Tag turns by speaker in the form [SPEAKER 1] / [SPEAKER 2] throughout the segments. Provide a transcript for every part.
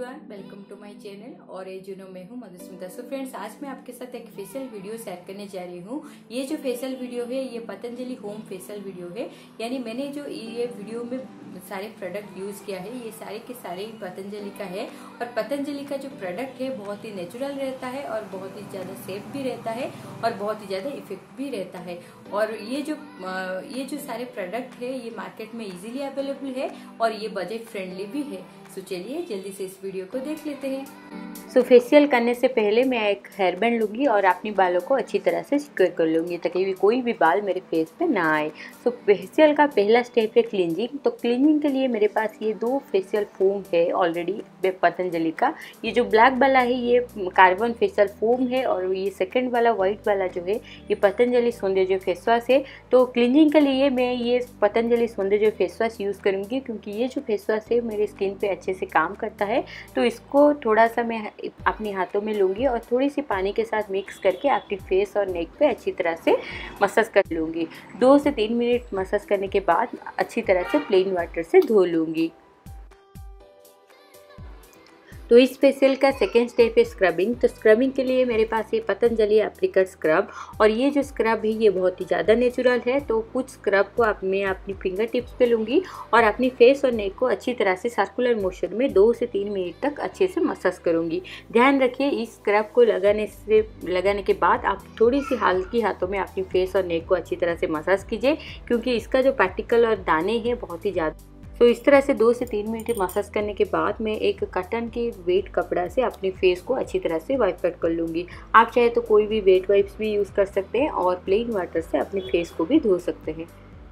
[SPEAKER 1] Everyone, welcome to my channel. और ये जो मैं हूँ मधुस्मिता। सो फ्रेंड्स, आज मैं आपके साथ एक फेशियल वीडियो शेयर करने जा रही हूँ। ये जो फेशियल वीडियो है ये पतंजलि होम फेशियल वीडियो है। यानी मैंने जो ये वीडियो में सारे प्रोडक्ट यूज किया है ये सारे के सारे पतंजलि का है। और पतंजलि का जो प्रोडक्ट है बहुत ही नेचुरल रहता है और बहुत ही ज्यादा सेफ भी रहता है और बहुत ही ज्यादा इफेक्ट भी रहता है। और ये जो सारे प्रोडक्ट है ये मार्केट में इजीली अवेलेबल है और ये बजट फ्रेंडली भी है। तो चलिए जल्दी से इस वीडियो को देख लेते हैं। सो फेशियल करने से पहले मैं एक हेयर बैंड लूँगी और अपने बालों को अच्छी तरह से सिक्योर कर लूँगी ताकि कोई भी बाल मेरे फेस पे ना आए। सो फेशियल का पहला स्टेप है क्लींजिंग। तो क्लींजिंग के लिए मेरे पास ये 2 फेशियल फोम है ऑलरेडी पतंजलि का। ये जो ब्लैक वाला है ये कार्बन फेशियल फोम है और ये सेकेंड वाला व्हाइट वाला जो है ये पतंजलि सौंदर्य फेस वॉश है। तो क्लींजिंग के लिए मैं ये पतंजलि सौंदर्य फेस वॉश यूज़ करूँगी क्योंकि ये जो फेस वॉश है मेरे स्किन पे अच्छे से काम करता है। तो इसको थोड़ा सा मैं अपने हाथों में लूँगी और थोड़ी सी पानी के साथ मिक्स करके अपनी फेस और नेक पे अच्छी तरह से मसाज कर लूँगी। 2 से 3 मिनट मसाज करने के बाद अच्छी तरह से प्लेन वाटर से धो लूँगी। तो इस फेशियल का सेकेंड स्टेप है स्क्रबिंग। तो स्क्रबिंग के लिए मेरे पास ये पतंजलि एप्लीकर स्क्रब और ये जो स्क्रब है ये बहुत ही ज़्यादा नेचुरल है। तो कुछ स्क्रब को मैं अपनी फिंगर टिप्स पे लूँगी और अपनी फेस और नेक को अच्छी तरह से सर्कुलर मोशन में 2 से 3 मिनट तक अच्छे से मसाज करूँगी। ध्यान रखिए इस स्क्रब को लगाने के बाद आप थोड़ी सी हल्की हाथों में अपनी फेस और नेक को अच्छी तरह से मसाज कीजिए क्योंकि इसका जो पार्टिकल और दाने हैं बहुत ही ज़्यादा। तो इस तरह से 2 से 3 मिनट मसाज करने के बाद मैं एक कॉटन के वेट कपड़ा से अपने फेस को अच्छी तरह से वाइप कट कर लूँगी। आप चाहे तो कोई भी वेट वाइप्स भी यूज़ कर सकते हैं और प्लेन वाटर से अपने फेस को भी धो सकते हैं।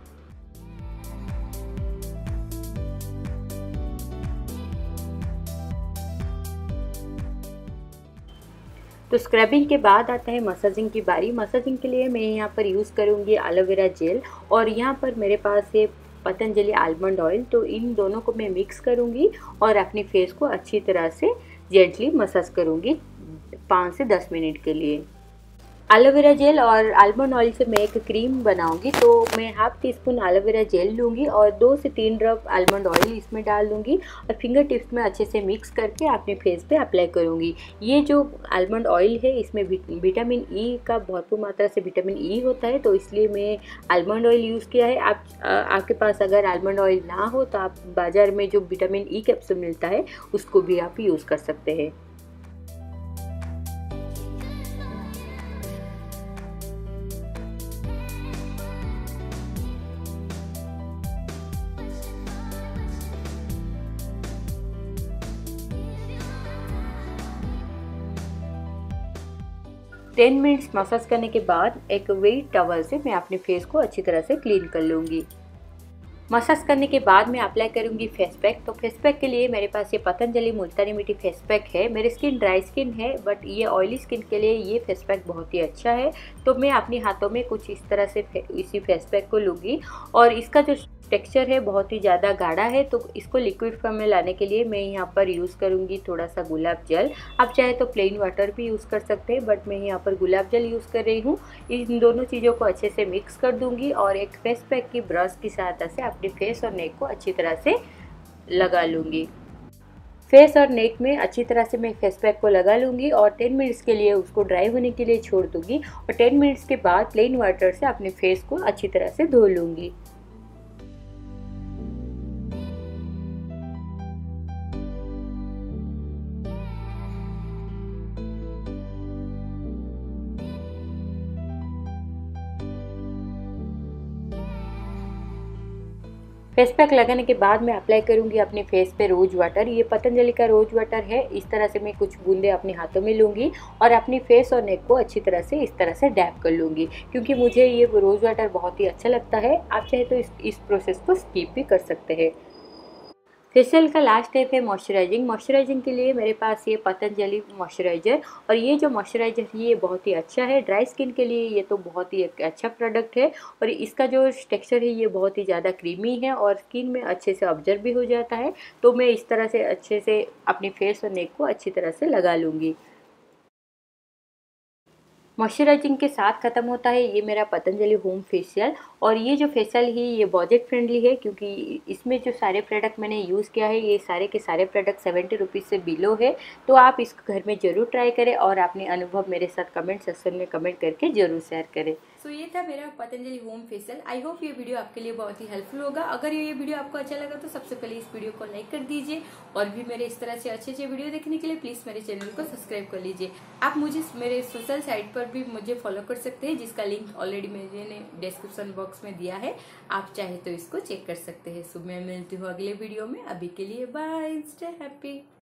[SPEAKER 1] तो स्क्रबिंग के बाद आता है मसाजिंग की बारी। मसाजिंग के लिए मैं यहाँ पर यूज़ करूँगी एलोवेरा जेल और यहाँ पर मेरे पास है पतंजलि आलमंड ऑयल। तो इन दोनों को मैं मिक्स करूँगी और अपनी फेस को अच्छी तरह से जेंटली मसाज करूँगी 5 से 10 मिनट के लिए। एलोवेरा जेल और आलमंड ऑयल से मैं एक क्रीम बनाऊंगी। तो मैं half teaspoon aloe vera gel लूँगी और 2 से 3 ड्रॉप आलमंड ऑयल इसमें डाल दूँगी और फिंगर टिप्स में अच्छे से मिक्स करके अपने फेस पे अप्लाई करूँगी। ये जो आलमंड ऑयल है इसमें विटामिन ई का भरपूर मात्रा से विटामिन ई होता है तो इसलिए मैं आलमंड ऑयल यूज़ किया है। आपके पास अगर आलमंड ऑयल ना हो तो आप बाज़ार में जो विटामिन ई कैप्सूल मिलता है उसको भी आप यूज़ कर सकते हैं। टेन मिनट्स मसाज करने के बाद एक वेट टॉवल से मैं अपने फेस को अच्छी तरह से क्लीन कर लूँगी। मसाज करने के बाद मैं अप्लाई करूँगी फेस पैक। तो फेस पैक के लिए मेरे पास ये पतंजलि मुल्तानी मिट्टी फेस पैक है। मेरी स्किन ड्राई स्किन है बट ये ऑयली स्किन के लिए ये फेस पैक बहुत ही अच्छा है। तो मैं अपने हाथों में कुछ इस तरह से इसी फेस पैक को लूँगी और इसका जो टेक्सचर है बहुत ही ज़्यादा गाढ़ा है। तो इसको लिक्विड फॉर्म में लाने के लिए मैं यहाँ पर यूज़ करूँगी थोड़ा सा गुलाब जल। आप चाहे तो प्लेन वाटर भी यूज़ कर सकते हैं बट मैं यहाँ पर गुलाब जल यूज़ कर रही हूँ। इन दोनों चीज़ों को अच्छे से मिक्स कर दूँगी और एक फेस पैक की ब्रश की सहायता से अपने फेस और नेक को अच्छी तरह से लगा लूँगी। फेस और नेक में अच्छी तरह से मैं फेस पैक को लगा लूँगी और 10 मिनट्स के लिए उसको ड्राई होने के लिए छोड़ दूँगी और 10 मिनट्स के बाद प्लेन वाटर से अपने फेस को अच्छी तरह से धो लूँगी। फेस पैक लगाने के बाद मैं अप्लाई करूंगी अपने फेस पे रोज वाटर। ये पतंजलि का रोज वाटर है। इस तरह से मैं कुछ बूंदे अपने हाथों में लूँगी और अपनी फेस और नेक को अच्छी तरह से इस तरह से डैप कर लूँगी क्योंकि मुझे ये रोज वाटर बहुत ही अच्छा लगता है। आप चाहे तो इस प्रोसेस को स्किप भी कर सकते हैं। फेशियल का लास्ट स्टेप है मॉइस्चराइजिंग। मॉइस्चराइजिंग के लिए मेरे पास ये पतंजलि मॉइस्चराइज़र और ये जो मॉइस्चराइज़र है ये बहुत ही अच्छा है। ड्राई स्किन के लिए ये तो बहुत ही एक अच्छा प्रोडक्ट है और इसका जो टेक्सचर है ये बहुत ही ज़्यादा क्रीमी है और स्किन में अच्छे से ऑब्जर्व भी हो जाता है। तो मैं इस तरह से अच्छे से अपने फेस और नेक को अच्छी तरह से लगा लूँगी। मॉइस्चराइजिंग के साथ ख़त्म होता है ये मेरा पतंजलि होम फेशियल। और ये जो फेशियल है ये बजट फ्रेंडली है, क्योंकि इसमें जो सारे प्रोडक्ट मैंने यूज़ किया है ये सारे के सारे प्रोडक्ट 70 रुपीज़ से बिलो है। तो आप इसको घर में ज़रूर ट्राई करें और अपने अनुभव मेरे साथ कमेंट सेक्शन में कमेंट करके ज़रूर शेयर करें। सो ये था मेरा Patanjali home facial. I hope ये वीडियो आपके लिए बहुत ही हेल्पफुल होगा। अगर ये वीडियो आपको अच्छा लगा तो सबसे पहले इस वीडियो को लाइक कर दीजिए, और भी मेरे इस तरह से अच्छे अच्छे वीडियो देखने के लिए प्लीज़ मेरे चैनल को सब्सक्राइब कर लीजिए। आप मुझे मेरे सोशल साइट पर भी मुझे फॉलो कर सकते हैं, जिसका लिंक ऑलरेडी मैंने डिस्क्रिप्शन बॉक्स में दिया है, आप चाहे तो इसको चेक कर सकते हैं। सो मैं मिलती हूँ अगले वीडियो में। अभी के लिए बाय, स्टे हैप्पी।